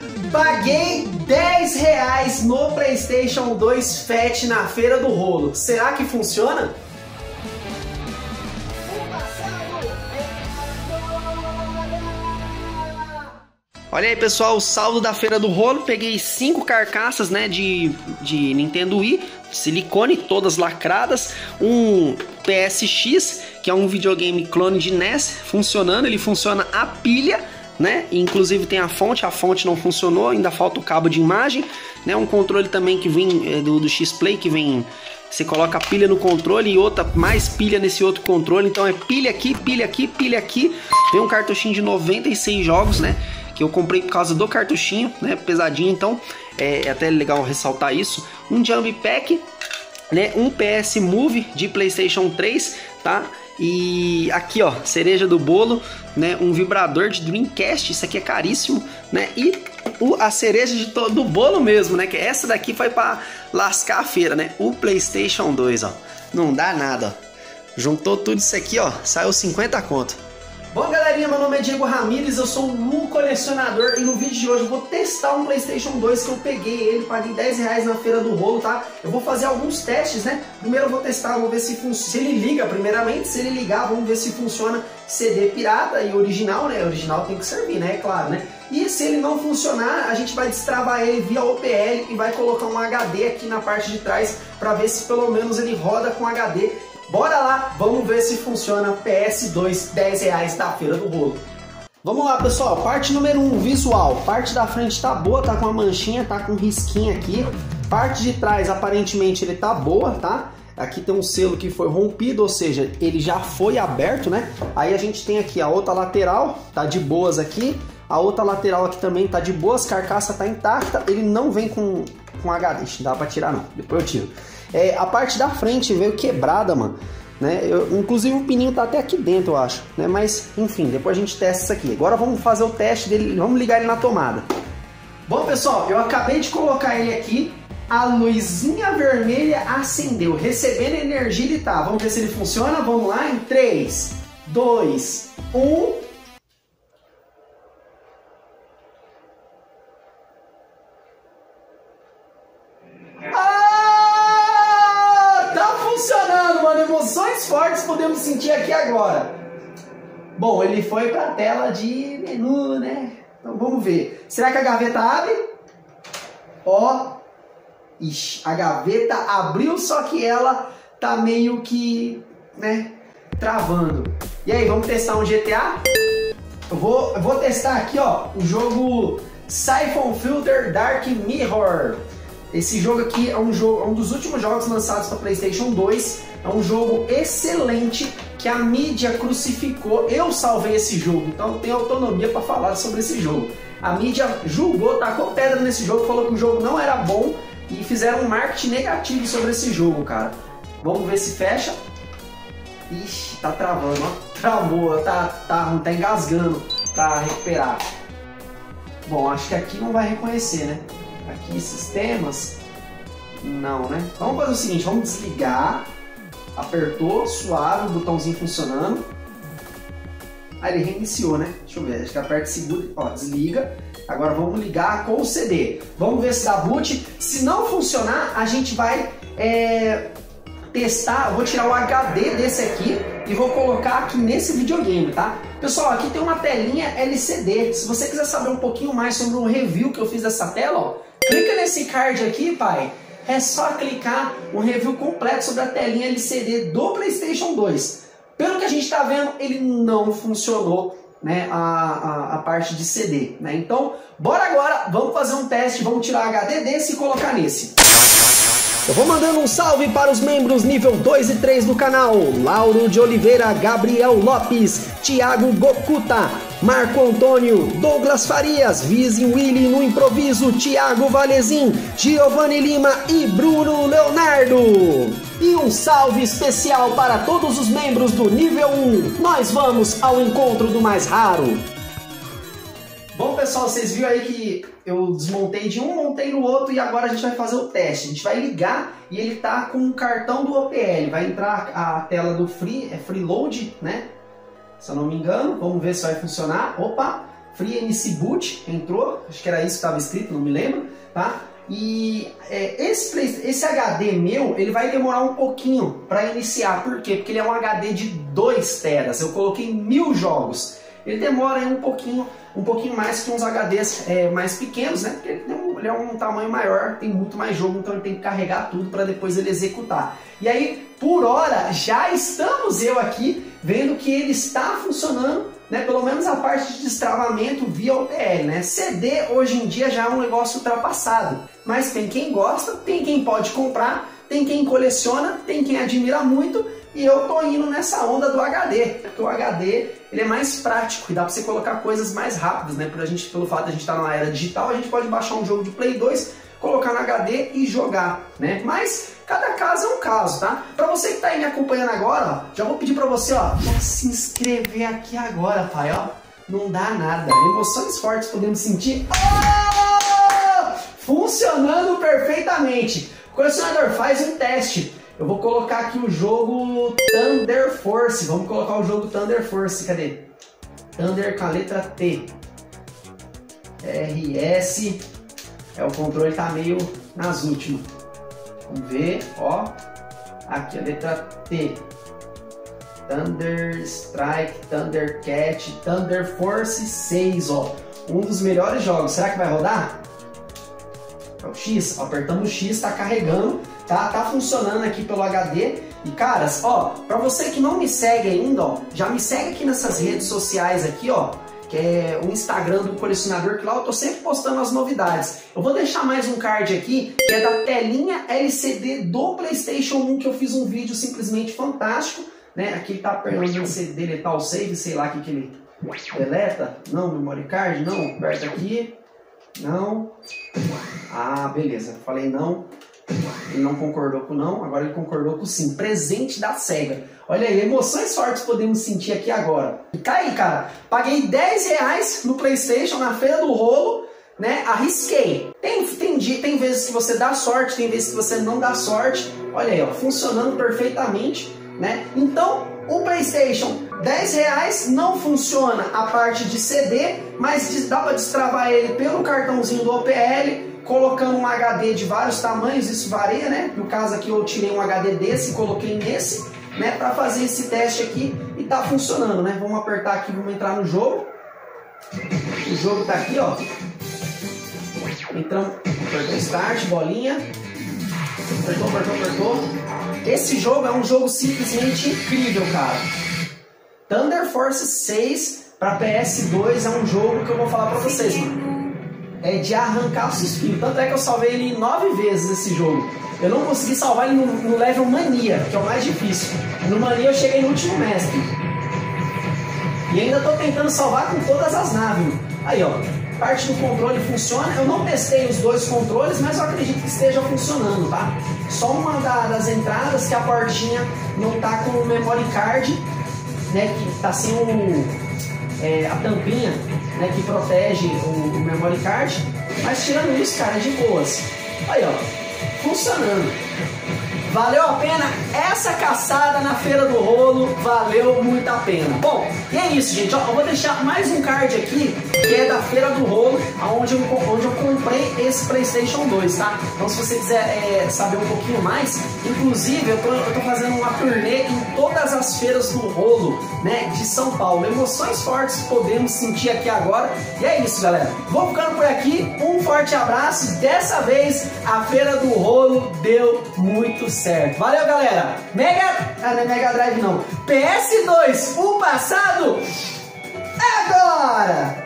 Paguei R$10 no PlayStation 2 Fat na Feira do Rolo. Será que funciona? Olha aí, pessoal, o saldo da Feira do Rolo. Peguei 5 carcaças, né, de Nintendo Wii, silicone, todas lacradas. Um PSX, que é um videogame clone de NES, funcionando. Ele funciona a pilha, né? Inclusive tem a fonte não funcionou, ainda falta o cabo de imagem, né? Um controle também que vem do X-Play, que vem... Você coloca a pilha no controle e outra mais pilha nesse outro controle. Então é pilha aqui, pilha aqui, pilha aqui. Vem um cartuchinho de 96 jogos, né? Que eu comprei por causa do cartuchinho, né? Pesadinho, então é até legal ressaltar isso. Um Jump Pack, né? Um PS Move de PlayStation 3, tá? E aqui, ó, cereja do bolo, né? Um vibrador de Dreamcast, isso aqui é caríssimo, né? E a cereja do bolo mesmo, né? Que essa daqui foi pra lascar a feira, né? O PlayStation 2, ó. Não dá nada, ó. Juntou tudo isso aqui, ó. Saiu 50 conto. Bom, galerinha, meu nome é Diego Ramírez, eu sou um colecionador e no vídeo de hoje eu vou testar um PlayStation 2 que eu peguei ele, paguei R$10 na Feira do Rolo, tá? Eu vou fazer alguns testes, né? Primeiro eu vou testar, vou ver se ele liga primeiramente, se ele ligar, vamos ver se funciona CD pirata e original, né? Original tem que servir, né? É claro, né? E se ele não funcionar, a gente vai destravar ele via OPL e vai colocar um HD aqui na parte de trás para ver se pelo menos ele roda com HD. Bora lá, vamos ver se funciona PS2, R$10 da Feira do Rolo. Vamos lá, pessoal, parte número 1, visual. Parte da frente tá boa, tá com uma manchinha, tá com um risquinho aqui. Parte de trás, aparentemente, ele tá boa, tá? Aqui tem um selo que foi rompido, ou seja, ele já foi aberto, né? Aí a gente tem aqui a outra lateral, tá de boas aqui. A outra lateral aqui também tá de boas, carcaça tá intacta. Ele não vem com HD, não dá pra tirar não, depois eu tiro. A parte da frente veio quebrada, mano, né? Inclusive o pininho tá até aqui dentro, eu acho, né? Mas, enfim, depois a gente testa isso aqui. Agora vamos fazer o teste dele, vamos ligar ele na tomada. Bom, pessoal, eu acabei de colocar ele aqui, a luzinha vermelha acendeu, recebendo energia ele tá. Vamos ver se ele funciona, vamos lá, em 3, 2, 1... Emoções fortes podemos sentir aqui agora. Bom, ele foi para a tela de menu, né? Então vamos ver. Será que a gaveta abre? Ó, ixi, a gaveta abriu, só que ela tá meio que, né, travando. E aí, vamos testar um GTA? Eu vou testar aqui, ó, o jogo Siphon Filter Dark Mirror. Esse jogo aqui é um dos últimos jogos lançados para PlayStation 2. É um jogo excelente que a mídia crucificou. Eu salvei esse jogo, então eu tenho autonomia para falar sobre esse jogo. A mídia julgou, tacou pedra nesse jogo, falou que o jogo não era bom e fizeram um marketing negativo sobre esse jogo, cara. Vamos ver se fecha. Ixi, tá travando, ó. Travou, tá engasgando para recuperar. Bom, acho que aqui não vai reconhecer, né? Aqui, sistemas, não, né? Vamos fazer o seguinte, vamos desligar, apertou, suave, o botãozinho funcionando. Aí ele reiniciou, né? Deixa eu ver, acho que aperta e segura, ó, desliga. Agora vamos ligar com o CD. Vamos ver se dá boot. Se não funcionar, a gente vai testar, eu vou tirar o HD desse aqui e vou colocar aqui nesse videogame, tá? Pessoal, aqui tem uma telinha LCD. Se você quiser saber um pouquinho mais sobre o review que eu fiz dessa tela, ó, clica nesse card aqui, pai. É só clicar um review completo sobre a telinha LCD do PlayStation 2. Pelo que a gente está vendo, ele não funcionou, né, a parte de CD, né? Então, bora agora, vamos fazer um teste, vamos tirar HD desse e colocar nesse. Eu vou mandando um salve para os membros nível 2 e 3 do canal: Lauro de Oliveira, Gabriel Lopes, Thiago Gokuta, Marco Antônio, Douglas Farias, Vizin Willy no improviso, Thiago Valezin, Giovanni Lima e Bruno Leonardo. E um salve especial para todos os membros do nível 1. Nós vamos ao encontro do mais raro. Bom, pessoal, vocês viram aí que eu desmontei de um, montei no outro e agora a gente vai fazer o teste. A gente vai ligar e ele tá com o cartão do OPL. Vai entrar a tela do Freeload, né? Se eu não me engano, vamos ver se vai funcionar. Opa, Free NC Boot entrou, acho que era isso que estava escrito, não me lembro, tá? E esse HD meu, ele vai demorar um pouquinho para iniciar. Por quê? Porque ele é um HD de 2 teras. Eu coloquei 1000 jogos. Ele demora aí um pouquinho mais que uns HDs mais pequenos, né? Porque ele é um tamanho maior, tem muito mais jogo, então ele tem que carregar tudo para depois ele executar. E aí, por hora, já estamos eu aqui vendo que ele está funcionando, né? Pelo menos a parte de destravamento via OPL, né? CD hoje em dia já é um negócio ultrapassado, mas tem quem gosta, tem quem pode comprar, tem quem coleciona, tem quem admira muito, e eu tô indo nessa onda do HD, porque o HD ele é mais prático e dá para você colocar coisas mais rápidas, né? Pelo fato de a gente estar numa era digital, a gente pode baixar um jogo de Play 2, colocar no HD e jogar, né? Mas cada caso é um caso, tá? Para você que tá aí me acompanhando agora, ó, já vou pedir para você, ó, já se inscrever aqui agora, pai, ó. Não dá nada. Emoções fortes podemos sentir. Oh! Funcionando perfeitamente. Colecionador, faz um teste. Eu vou colocar aqui o jogo Thunder Force. Vamos colocar o jogo Thunder Force. Cadê? Thunder com a letra T. RS. O controle tá meio nas últimas. Vamos ver, ó. Aqui a letra T. Thunder Strike, Thunder Cat, Thunder Force 6, ó. Um dos melhores jogos. Será que vai rodar? É o X, apertamos o X, tá carregando, tá funcionando aqui pelo HD. E caras, ó, pra você que não me segue ainda, ó, já me segue aqui nessas redes sociais aqui, ó, que é o Instagram do colecionador, que lá eu tô sempre postando as novidades. Eu vou deixar mais um card aqui, que é da telinha LCD do PlayStation 1, que eu fiz um vídeo simplesmente fantástico, né? Aqui ele tá perdendo o CD, deletar o save, sei lá o que ele deleta. Não, memory card, não, aperta aqui. Não. Ah, beleza. Falei não. Ele não concordou com não, agora ele concordou com sim. Presente da SEGA. Olha aí, emoções fortes podemos sentir aqui agora. E tá aí, cara. Paguei 10 reais no PlayStation na Feira do Rolo, né? Arrisquei. Tem vezes que você dá sorte, tem vezes que você não dá sorte. Olha aí, ó, funcionando perfeitamente, né? Então, o PlayStation, 10 reais, não funciona a parte de CD, mas dá para destravar ele pelo cartãozinho do OPL, colocando um HD de vários tamanhos, isso varia, né? No caso aqui eu tirei um HD desse e coloquei nesse, né? Para fazer esse teste aqui e tá funcionando, né? Vamos apertar aqui, vamos entrar no jogo. O jogo tá aqui, ó. Entramos, apertou Start, bolinha. Apertou. Esse jogo é um jogo simplesmente incrível, cara. Thunder Force 6 para PS2 é um jogo que eu vou falar para vocês, mano. É de arrancar suspiro. Tanto é que eu salvei ele 9 vezes esse jogo. Eu não consegui salvar ele no level Mania, que é o mais difícil. No Mania eu cheguei no último mestre. E ainda tô tentando salvar com todas as naves. Aí, ó. Parte do controle funciona. Eu não testei os dois controles, mas eu acredito que esteja funcionando, tá? Só uma das entradas que a portinha não tá com o memory card, né? Que tá sem a tampinha, né? Que protege o memory card. Mas tirando isso, cara, é de boas. Aí, ó, funcionando. Valeu a pena essa caçada na Feira do Rolo, valeu muito a pena. Bom, e é isso, gente, ó, eu vou deixar mais um card aqui, que é da Feira do Rolo, onde eu comprei esse PlayStation 2, tá? Então se você quiser saber um pouquinho mais, inclusive eu tô fazendo uma turnê em todas as feiras do Rolo, né, de São Paulo. Emoções fortes podemos sentir aqui agora. E é isso, galera. Vou ficando por aqui, um forte abraço. Dessa vez a Feira do Rolo deu muito certo. Valeu, galera. Não é Mega Drive não. PS2, o passado é agora!